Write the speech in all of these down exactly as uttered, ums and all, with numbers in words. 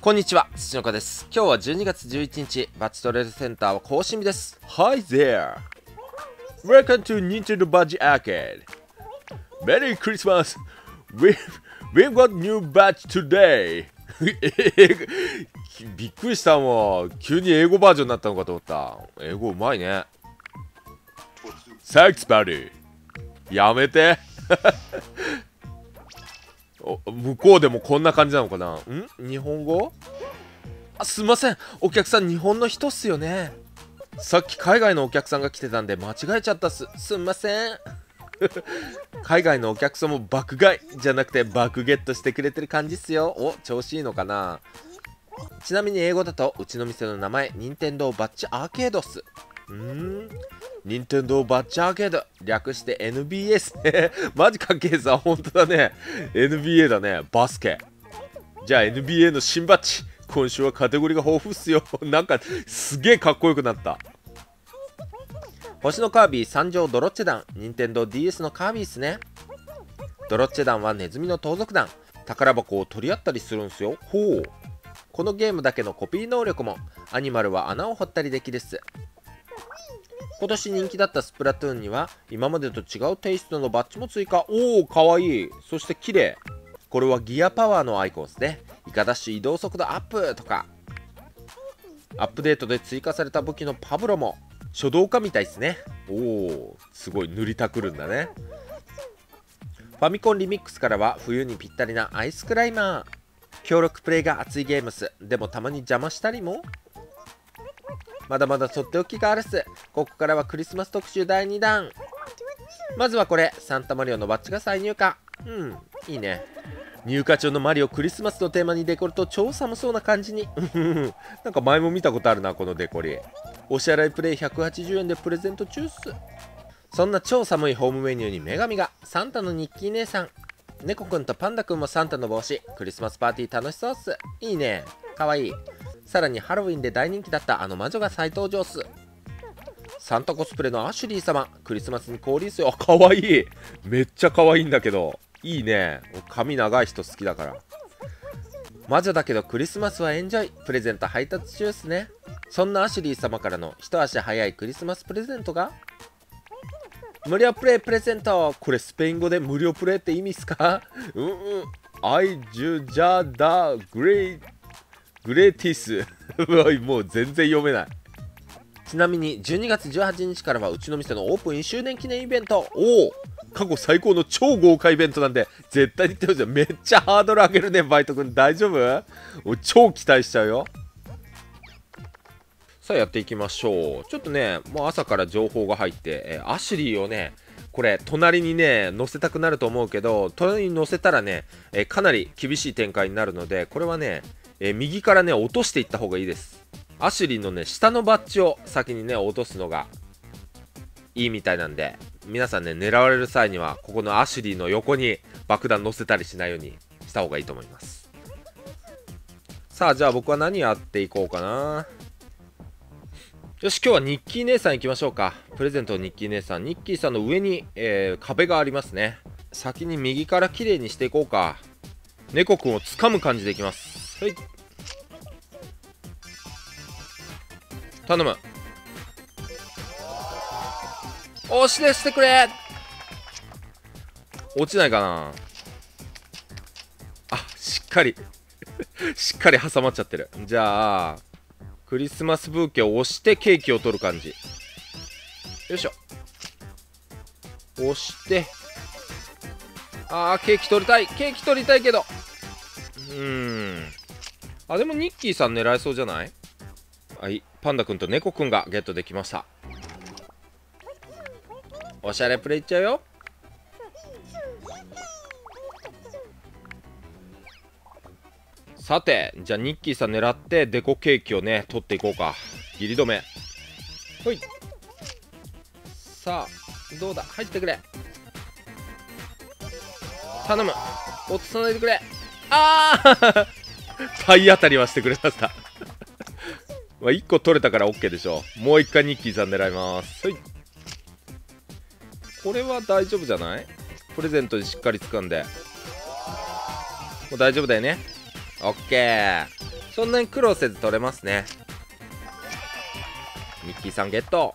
こんにちは、土の子です。今日はじゅうにがつじゅういちにち、バッジトレードセンターは更新日です。Hi there! Welcome to Nintendo Badge Arcade! Merry Christmas! We've, we've got new badge today! びっくりしたもん。急に英語バージョンになったのかと思った。英語うまいね。Thanks, buddy! やめて向こうでもこんな感じなのかな。ん日本語？あ、すいません、お客さん日本の人っすよね。さっき海外のお客さんが来てたんで間違えちゃったっす。すいません海外のお客さんも爆買いじゃなくて爆ゲットしてくれてる感じっすよ。お、調子いいのかな。ちなみに英語だとうちの店の名前任天堂バッジアーケードっす。うーん、任天堂バッジアーケード、略して エヌビーエー っすねマジかっけえさ、ほんとだね。 エヌビーエー だね、バスケ。じゃあ エヌビーエー の新バッジ、今週はカテゴリーが豊富っすよなんかすげえかっこよくなった。星のカービィ参上ドロッチェ団、任天堂 ディーエス のカービィっすね。ドロッチェ団はネズミの盗賊団、宝箱を取り合ったりするんすよ。ほう、このゲームだけのコピー能力も、アニマルは穴を掘ったりできるっす。今年人気だったスプラトゥーンには今までと違うテイストのバッジも追加。おお、かわいい。そして綺麗。これはギアパワーのアイコンですね。イカダッシュ移動速度アップとか。アップデートで追加された武器のパブロも書道家みたいですね。おお、すごい塗りたくるんだね。ファミコンリミックスからは冬にぴったりなアイスクライマー。協力プレイが熱いゲームっす。でもたまに邪魔したりも。まだまだとっておきがあるっす。ここからはクリスマス特集だいにだん。まずはこれ、サンタマリオのバッジが再入荷。うん、いいね。入荷中のマリオ、クリスマスのテーマにデコると超寒そうな感じになんか前も見たことあるな、このデコリ。お支払いプレイひゃくはちじゅうえんでプレゼント中っす。そんな超寒いホームメニューに女神が、サンタのニッキー姉さん、猫くんとパンダくんもサンタの帽子。クリスマスパーティー楽しそうっす。いいね、かわいい。さらにハロウィンで大人気だったあの魔女が再登場っす。サンタコスプレのアシュリー様、クリスマスに降臨っすよ。あ、かわいい。めっちゃかわいいんだけど、いいね。髪長い人好きだから。魔女だけどクリスマスはエンジョイ。プレゼント配達中っすね。そんなアシュリー様からの一足早いクリスマスプレゼントが無料プレイプレゼント。これスペイン語で無料プレイって意味っすか？うんうん。アイジュジャダグレイグレーティスもう全然読めない。ちなみにじゅうにがつじゅうはちにちからはうちの店のオープンいっしゅうねん記念イベント。おお、過去最高の超豪華イベントなんで絶対に行ってほしい。めっちゃハードル上げるね、バイト君。大丈夫？超期待しちゃうよ。さあやっていきましょう。ちょっとね、もう朝から情報が入って、えー、アシュリーをね、これ隣にね乗せたくなると思うけど、隣に乗せたらね、えー、かなり厳しい展開になるので、これはね、えー、右からね落としていった方がいいです。アシュリーのね下のバッジを先にね落とすのがいいみたいなんで、皆さんね狙われる際にはここのアシュリーの横に爆弾乗せたりしないようにした方がいいと思います。さあ、じゃあ僕は何やっていこうかな。よし、今日はニッキー姉さん行きましょうか。プレゼントニッキー姉さん。ニッキーさんの上に、えー、壁がありますね。先に右から綺麗にしていこうか。猫くんを掴む感じでいきます。はい、頼む。押し出してくれ。落ちないかなあ、しっかりしっかり挟まっちゃってる。じゃあクリスマスブーケを押してケーキを取る感じ。よいしょ、押して、あーケーキ取りたい、ケーキ取りたいけど、うーん、あ、でもニッキーさん狙えそうじゃない？はい、パンダくんと猫くんがゲットできました。おしゃれプレイいっちゃうよ。さて、じゃあニッキーさん狙ってデコケーキをね取っていこうか。ギリ止め。ほい。さあどうだ、入ってくれ、頼む、落とさないでくれ。ああ体当たりはしてくれましたまあいっこ取れたから OK でしょ。もういっかいニッキーさん狙います。はい、これは大丈夫じゃない？プレゼントにしっかり掴んで、もう大丈夫だよね。オッケー。 そんなに苦労せず取れますね。ミッキーさんゲット。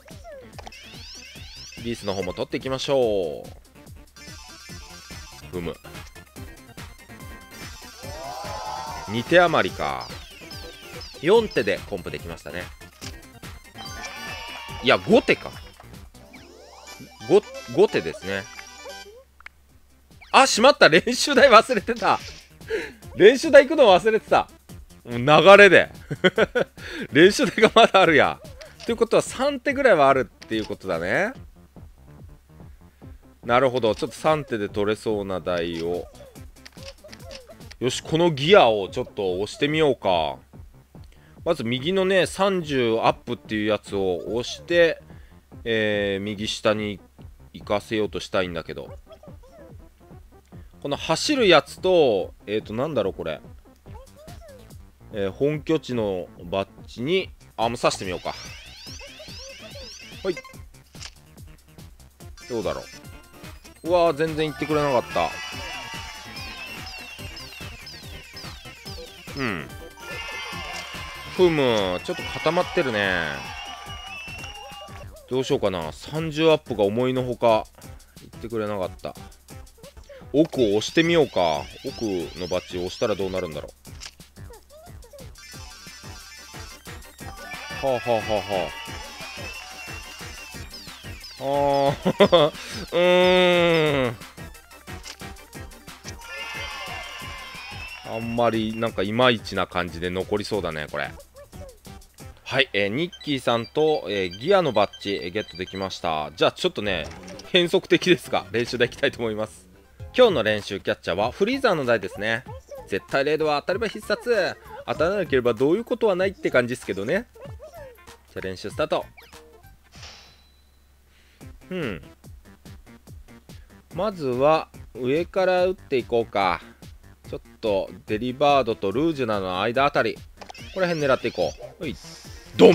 リースの方も取っていきましょう。ふむ。に手余りか。よん手でコンプできましたね。いやご手か。 5, 5手ですね。あ、しまった。練習台忘れてた。練習台行くの忘れてた。もう流れで練習台がまだあるや。ということはさん手ぐらいはあるっていうことだね。なるほど。ちょっとさん手で取れそうな台を。よし、このギアをちょっと押してみようか。まず右のねさんじゅうアップっていうやつを押して、えー、右下に行かせようとしたいんだけど、この走るやつと、えっとなんだろうこれ、えー、本拠地のバッジにあもう刺してみようか。はい、どうだろう。うわー全然行ってくれなかった。うん、ふむ、ちょっと固まってるね。どうしようかな。さんじゅうアップが思いのほか言ってくれなかった。奥を押してみようか。奥のバッジを押したらどうなるんだろう。はあはあはあはあ。あーうーん、あんまりなんかいまいちな感じで残りそうだねこれ。はい、えー、ニッキーさんと、えー、ギアのバッジ、えー、ゲットできました。じゃあちょっとね変則的ですが練習でいきたいと思います。今日の練習キャッチャーはフリーザーの台ですね。絶対レードは当たれば必殺、当たらなければどういうことはないって感じですけどね。じゃあ練習スタート。うんまずは上から打っていこうか。ちょっとデリバードとルージュナの間あたり、この辺狙っていこう。はいドン。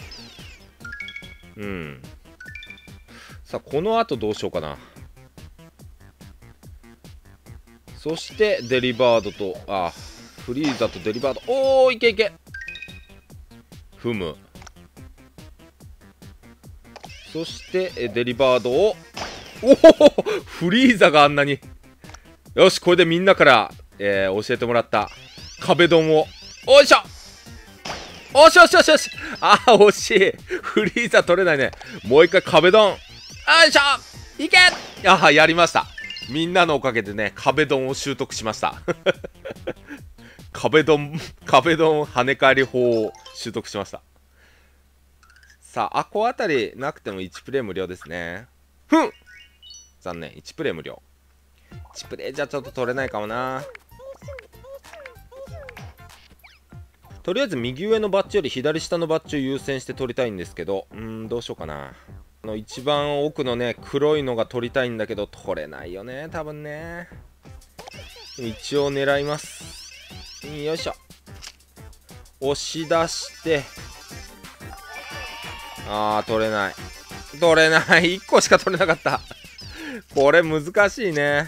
うんさあこの後どうしようかな。そしてデリバードとあフリーザとデリバード、おーいけいけ。ふむ。そしてデリバードをおおフリーザがあんなに。よしこれでみんなから、えー、教えてもらった壁ドンをおいしょ。おしよしよしよし。あー惜しい。フリーザ取れないね。もう一回壁ドン。よいしょいけ。あーやりました。みんなのおかげでね壁ドンを習得しました壁ドン壁ドン跳ね返り法を習得しました。さああこあたりなくてもいちプレイ無料ですね。ふん残念いちプレイ無料。いちプレイじゃちょっと取れないかもな。とりあえず右上のバッジより左下のバッジを優先して取りたいんですけど、うーんどうしようかな。あの一番奥のね黒いのが取りたいんだけど取れないよね多分ね。一応狙います。よいしょ押し出して、あー取れない取れないいっこしか取れなかった。これ難しいね。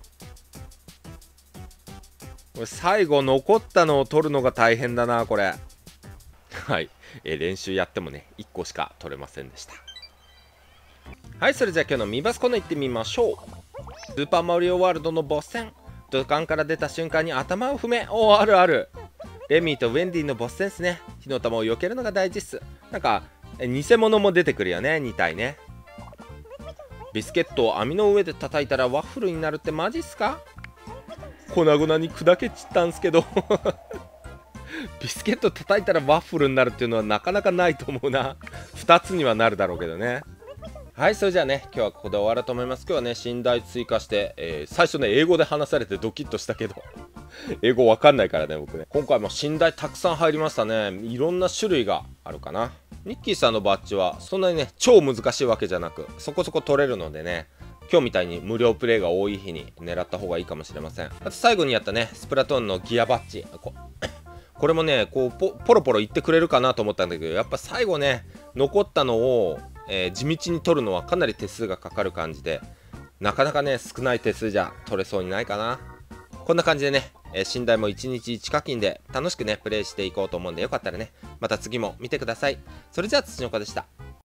これ最後残ったのを取るのが大変だなこれ。はい、えー、練習やってもねいっこしか取れませんでした。はい、それじゃあ今日のミバスコーナー行ってみましょう。スーパーマリオワールドのボス戦、土管から出た瞬間に頭を踏め。おおあるある。レミーとウェンディのボス戦ですね。火の玉を避けるのが大事っす。なんか偽物も出てくるよねに体ね。ビスケットを網の上で叩いたらワッフルになるってマジっすか。粉々に砕けちったんすけどビスケット叩いたらワッフルになるっていうのはなかなかないと思うな。ふたつにはなるだろうけどね。はい、それじゃあね今日はここで終わろうと思います。今日はね寝台追加して、えー、最初ね英語で話されてドキッとしたけど英語わかんないからね僕ね。今回も寝台たくさん入りましたね。いろんな種類があるかな。ニッキーさんのバッジはそんなにね超難しいわけじゃなくそこそこ取れるのでね、今日みたいに無料プレイが多い日に狙った方がいいかもしれません。あと最後にやったねスプラトゥーンのギアバッジ、こ, これもねこう ポ, ポロポロいってくれるかなと思ったんだけど、やっぱ最後ね残ったのを、えー、地道に取るのはかなり手数がかかる感じで、なかなかね少ない手数じゃ取れそうにないかな。こんな感じでね、 えー、寝台もいちにちいち課金で楽しくねプレイしていこうと思うんで、よかったらねまた次も見てください。それじゃあ土の子でした。